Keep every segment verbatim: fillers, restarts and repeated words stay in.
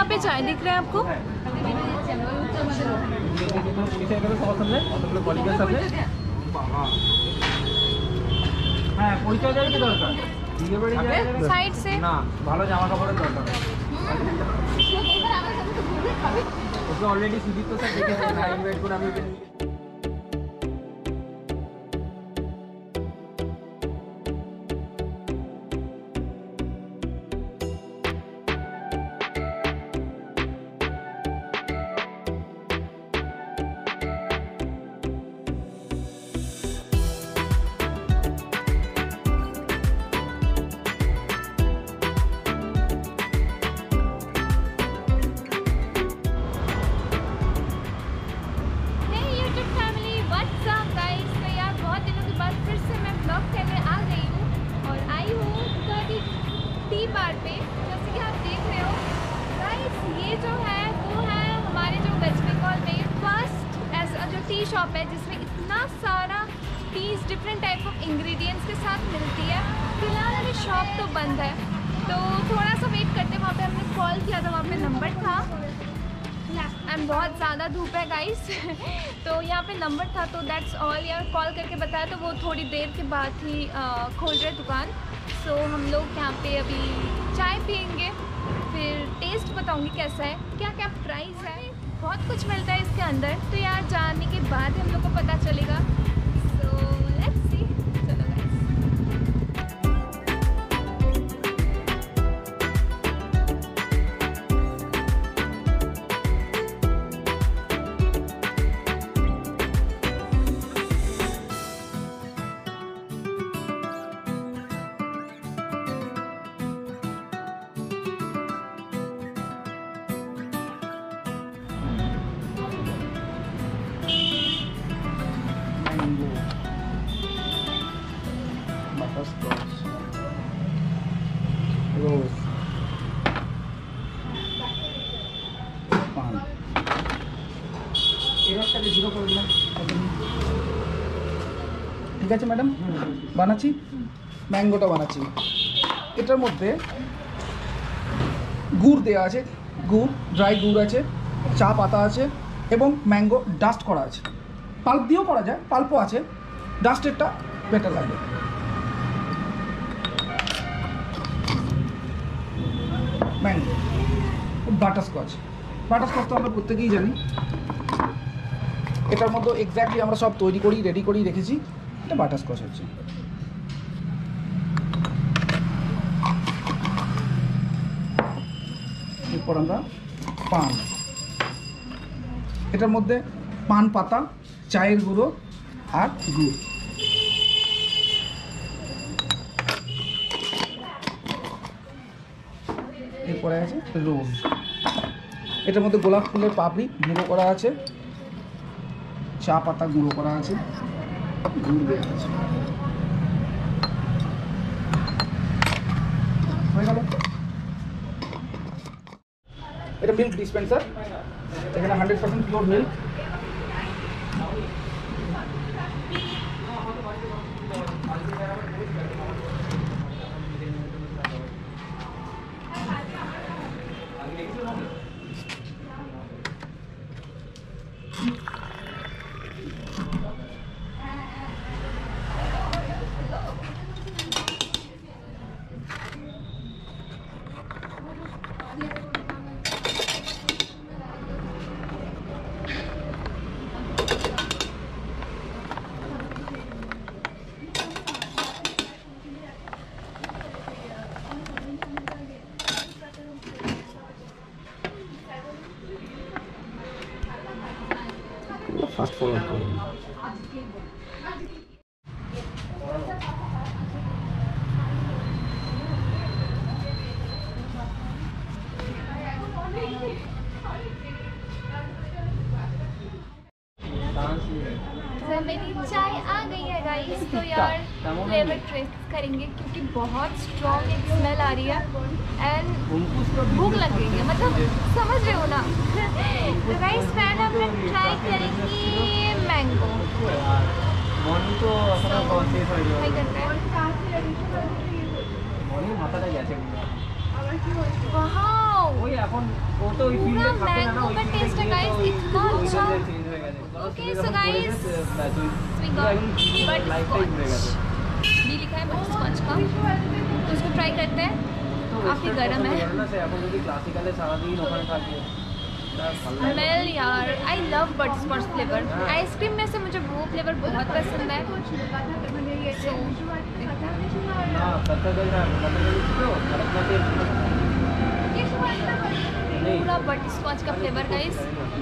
यहाँ पे चाय दिख रहा है आपको? साइड से ना भालो जामा कपड़ेर दरकार ओके ऑलरेडी सुदीप तो सर देखे ना इनवाइट করে আমি बार पे जैसे कि आप देख रहे हो गाइस, ये जो है वो है हमारे जो वेस्ट बंगाल में फर्स्ट ऐसा जो टी शॉप है जिसमें इतना सारा teas different type of ingredients के साथ मिलती है। फिलहाल अभी शॉप तो बंद है तो थोड़ा सा वेट करते। वहाँ पे हमने कॉल किया था, वहाँ पे नंबर था एंड बहुत ज़्यादा धूप है गाइस तो यहाँ पे नंबर था तो दैट्स ऑल। यार कॉल करके बताया तो वो थोड़ी देर के बाद ही आ, खोल रहे दुकान। सो so, हम लोग यहाँ पे अभी चाय पियेंगे, फिर टेस्ट बताऊंगी कैसा है, क्या क्या प्राइस है, बहुत कुछ मिलता है इसके अंदर। तो यार जाने के बाद हम लोग को पता चलेगा। सो लेट्स सी, चलो गाइस। ঠিক আছে ম্যাডাম, বানাচ্ছি ম্যাঙ্গোটা বানাচ্ছি। এটার মধ্যে গুড় দেওয়া আছে, গুড় ড্রাই গুড় আছে, চা পাতা আছে এবং ম্যাঙ্গো ডাস্ট করা আছে। পাল্প দিয়েও করা যায়, পাল্পও আছে, ডাস্টেরটা বেটার লাগে। ম্যাঙ্গো বাটারস্কচ, বাটারস্কচ তো আমরা প্রত্যেকেই জানি। এটার মধ্যে এক্স্যাক্টলি আমরা সব তৈরি করি রেডি করি রেখেছি। এটা বাটারস্কচ হচ্ছে। এরপর আমরা পান, এটার মধ্যে পান পাতা, চায়ের গুঁড়ো আর গুড়। এরপরে আছে রোল, এটার মধ্যে গোলাপ ফুলের পাপড়ি গুঁড়ো করা আছে, চা পাতা গুঁড়ো করা আছে, গুড় দেওয়া আছে। হয়ে গেল। এটা মিল্ক ডিসপেন্সার, এখানে hundred percent pure milk. Fast forward करो। मेरी चाय आ गई है गाइस, तो यार फ्लेवर टेस्ट करेंगे क्योंकि बहुत स्ट्रॉन्ग एक स्मेल आ रही है एंड भूख लग गई है, मतलब समझ रहे हो ना। तो गाइस पहले हम लोग ट्राई करेंगे मैंगो। मॉर्निंग तो अपना कौन सी ट्राई करते हैं मॉर्निंग माथाটা গেছে वाओ ওই এখন ওর तो ওই पूरा ফিল্ডে থাকে না না मैंगो ওই का ফিল্ডে टेस्ट है গিয়ে गाइस, তো इतना ওই अच्छा। ফিল্ডে চেঞ্জ হয়ে গেছে Okay, so guys, we got butterscotch. ये लिखा है butterscotch का, तो इसको ट्राई करते हैं। काफी गर्म है। না সে এখন যদি ক্লাসিক্যালে সারা দিন ওখানে থাকে स्मेल यार, I love butterscotch flavour. Ice cream में से मुझे वो फ्लेवर बहुत पसंद है। So, না কতগুলো না কতগুলো ছিল ভারতনাট্যম पूरा बटरस्कॉच का फ्लेवर गाइस।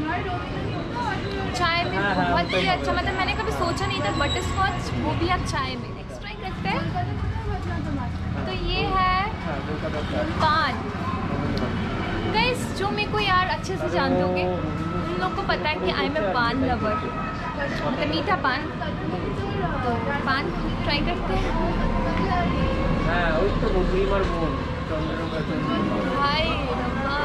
चाय में हाँ, हाँ, बहुत ही सही अच्छा, मतलब मैंने कभी सोचा नहीं था बटरस्कॉच वो भी आप चाय में। नेक्स्ट ट्राई करते हैं। तो ये है হ্যাঁ কলকাতা पान। गाइस जो मेरे को यार अच्छे से जानते होंगे उन लोग को पता है कि आई एम ए पान लवर, मतलब मीठा पान। तो पान ट्राई करते हैं। হ্যাঁ ওই তো মুসলিম আর বোন চন্দ্রমুখা চন্দ্রমুখা हाय रब्बा,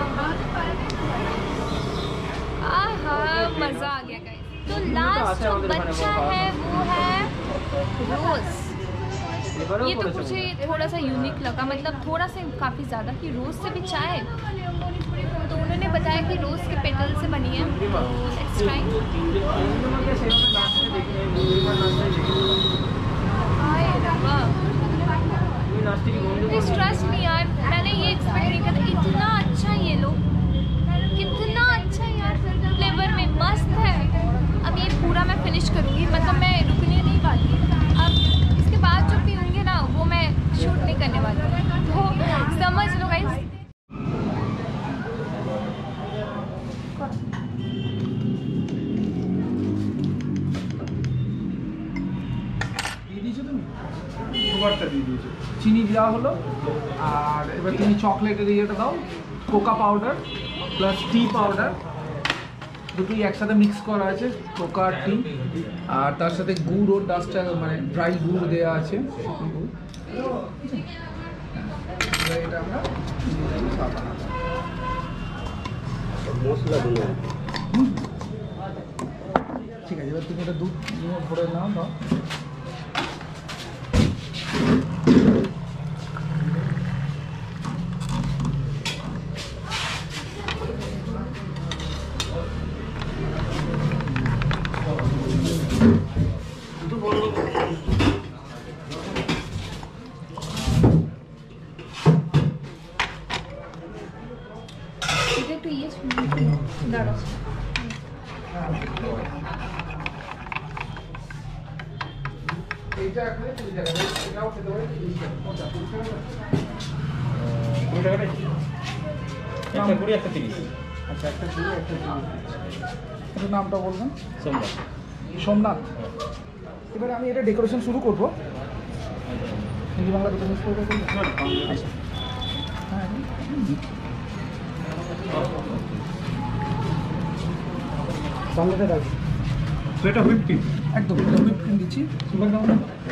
आहा मज़ा आ गया गाइस। तो लास्ट जो बच्चा है वो है रोज़। ये तो मुझे थोड़ा सा यूनिक लगा, मतलब थोड़ा सा काफ़ी ज़्यादा कि रोज़ से भी चाय। तो उन्होंने बताया कि रोज़ के पेटल से बनी है। Let's try. চন্দ্রমুখা সেভাবে নাচতে দেখিনি মুসলিমার নাচতে দেখিনি हाय रब्बा, তুমি नाचते की बंद प्लीज ट्रस्ट मी यार, मैंने ये एक्सपेक्ट नहीं किया था। इतना अच्छा ये लो, कितना अच्छा यार, फ्लेवर में मस्त है। अब ये पूरा मैं फिनिश करूँगी, मतलब मैं रुकने नहीं वाली। अब इसके बाद जो पीऊँगी ना वो मैं शूट नहीं करने वाली, तो समझ लो गाइस। দিয়ে দিয়েছো তুমি সুগারটা দিয়ে দিয়েছো, চিনি দেওয়া হলো। আর এবার তুমি চকলেটের ইয়েটা দাও, cocoa powder plus tea powder দুটোই একসাথে মিক্স করা আছে, কোকা আর টি। আর তার সাথে গুড় ও ডাস্টার মানে ড্রাই গুড় দেওয়া আছে, শুকনো গুড়। এবার এটা আমরা মশলা দিলে হুম। ঠিক আছে, এবার তুমি এটা দুধ নিয়ে ভরে নাও দাও। একটু ইয়ে দাঁড়াও। এইটা এখন তুমি জায়গাটা এটাও খেতে পারো, কোনটা কোন টাকাটা একটা কুড়ি একটা তিরিশ আচ্ছা একটা দিয়ে একটা দিয়ে এটার নামটা বলবেন? সোমবার সোমনাথ। এবারে আমি এটা ডেকোরেশন শুরু করবো। হিন্দি বাংলা দুটো মিক্স করে করবো। আচ্ছা হ্যাঁ বাংলাতে রাখবি এটা হুইপ ক্রিম একদম হুইপ ক্রিম দিচ্ছি। সুগার দাও না।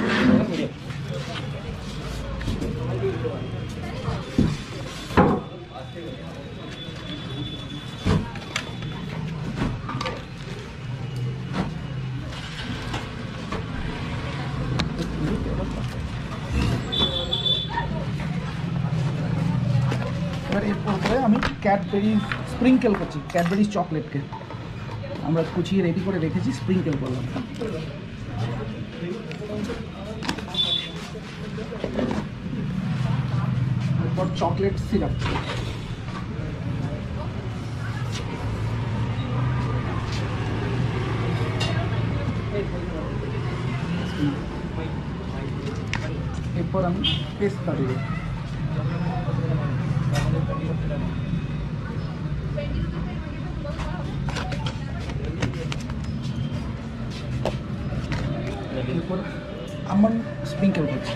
এবার এরপর করে আমি ক্যাডবেরি স্প্রিঙ্কেল করছি, ক্যাডবেরি চকলেটকে আমরা কুচিয়ে রেডি করে রেখেছি, স্প্রিঙ্কেল করলাম। এরপর চকলেট সিরাপ, এরপর আমি পেস্তা দেব। এরপর আমন্ড স্প্রিঙ্কেল করছি।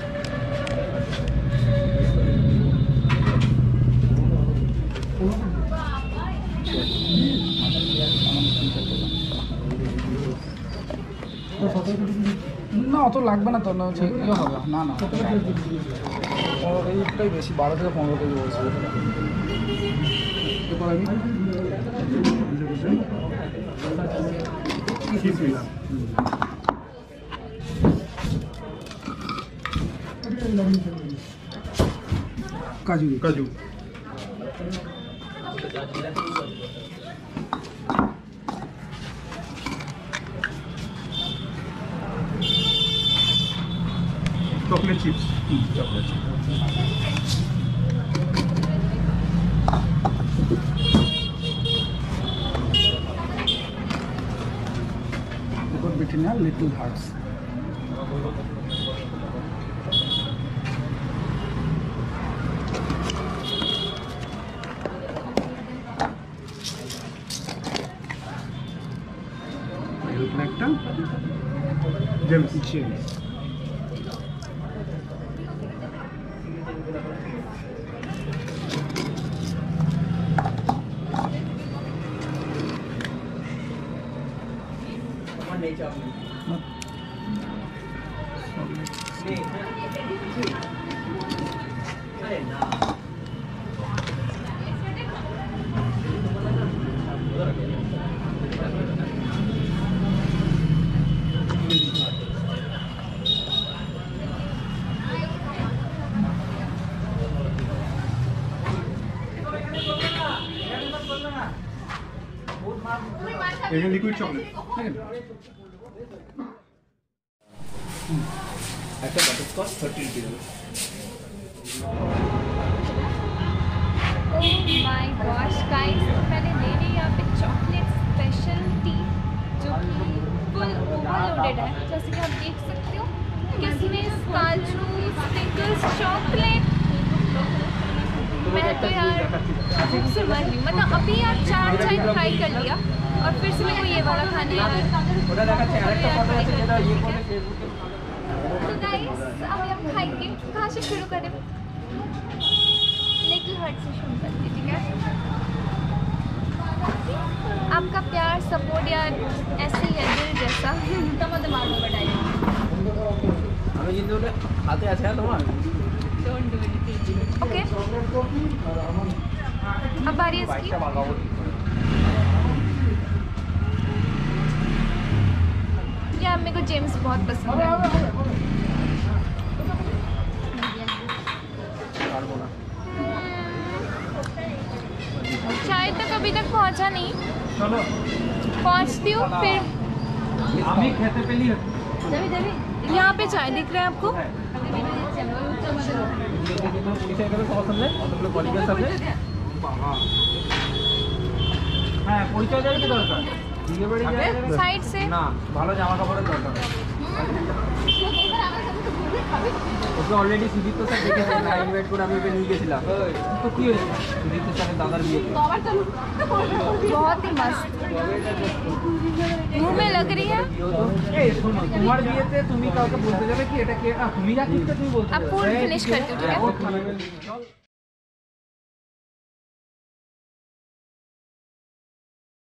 না অত লাগবে না তো, না হচ্ছে ইয়ে হবে না না পনেরো কেজিটাই বেশি, বারো থেকে পনেরো কেজি বলছি। এরপর আমি কাজু কাজু chocolate chips chocolate chips between our little hearts. এরকম একটা জেমস চেরি এটা লিকুইড চকলেট ঠিক আছে একটা butterscotch thirty rupees Oh my gosh guys, तो मैंने ले ली यहाँ पे चॉकलेट स्पेशल टी जो कि फुल ओवरलोडेड है, जैसे कि आप देख सकते हो किसमिस, काजू, स्निकर्स, चॉकलेट। मैं तो यार भूख से मर रही हूँ, मतलब अभी यार चार चाय ट्राई कर लिया और फिर से मेरे को ये वाला खाना है यार। तो गाइस अभी हम खाएंगे, कहाँ से शुरू करें? लिटिल हार्ट से शुरू करते हैं, ठीक है? आपका प्यार सपोर्ट यार ऐसे ही है दिल जैसा। तो मत मारो बताइए। আমি কিন্তু ওটা হাতে আছে তোমার ओके अब बारी है इसकी। यार मेरे को जेम्स बहुत पसंद है। चाय तक अभी तक पहुंचा नहीं, চলো पहुंचती हूँ फिर। আমি খেতে পেলি यहाँ पे चाय दिख रहा है आपको? হ্যাঁ পরিচয় দেওয়ার কি দরকার বিয়ে বাড়ি যায় साइड से না ভালো জামা কাপড়ের দরকার ওকে অলরেডি সুদীপ্ত স্যার দেখেছে না ইনভাইট করে আমি ওকে নিয়ে গেছিলাম তো কি হয়েছে সুদীপ্ত স্যারের দাদার বিয়ে बहुत ही मस्त मुंह में लग रही है। এই শোনো তোমার বিয়েতে তুমি কাউকে বলতে যাবে কি এটা কে তুমি যা ঠিক তুমি বলতে अब पूरी फिनिश करती हूँ, ठीक है? যাবে